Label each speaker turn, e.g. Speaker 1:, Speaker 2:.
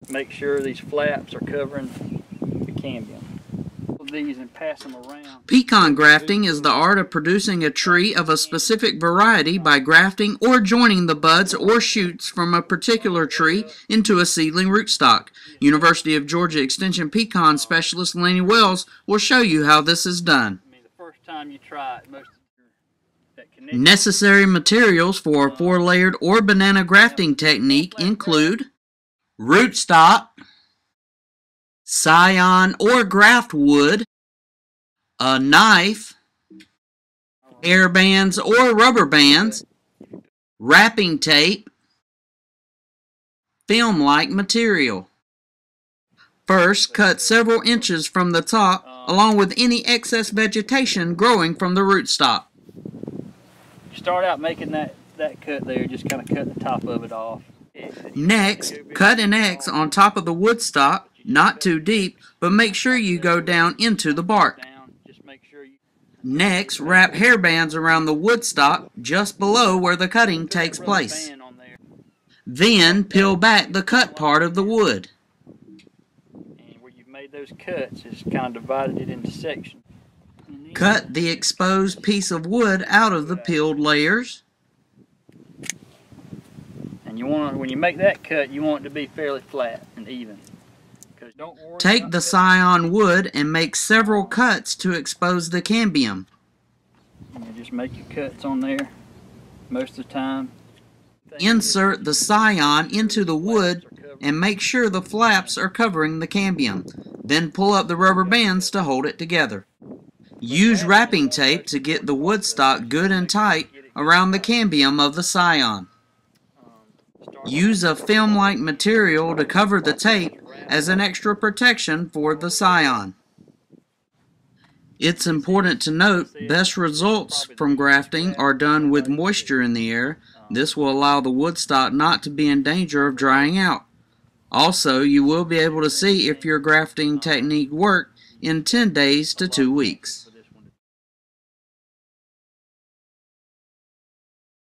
Speaker 1: make sure these flaps are covering the cambium. These and pass them around.
Speaker 2: Pecan grafting is the art of producing a tree of a specific variety by grafting or joining the buds or shoots from a particular tree into a seedling rootstock. University of Georgia Extension pecan specialist Lenny Wells will show you how this is done.
Speaker 1: The first time you try it,
Speaker 2: Necessary materials for a 4-layered or banana grafting technique include rootstock, scion or graft wood, a knife, air bands or rubber bands, wrapping tape, film-like material. First, cut several inches from the top along with any excess vegetation growing from the rootstock.
Speaker 1: You start out making that cut there, just kind of cut the top of it off.
Speaker 2: Next, cut an X on top of the wood stock, not too deep, but make sure you go down into the bark. Next, wrap hair bands around the wood stock just below where the cutting takes place. Then, peel back the cut part of the wood.
Speaker 1: And where you've made those cuts, it's kind of divided it into sections.
Speaker 2: Cut the exposed piece of wood out of the peeled layers.
Speaker 1: And you want, when you make that cut, you want it to be fairly flat and even.
Speaker 2: Take the scion wood and make several cuts to expose the cambium.
Speaker 1: You just make your cuts on there most of the time.
Speaker 2: Insert the scion into the wood and make sure the flaps are covering the cambium. Then pull up the rubber bands to hold it together. Use wrapping tape to get the wood stock good and tight around the cambium of the scion. Use a film-like material to cover the tape as an extra protection for the scion. It's important to note best results from grafting are done with moisture in the air. This will allow the wood stock not to be in danger of drying out. Also, you will be able to see if your grafting technique worked in 10 days to 2 weeks.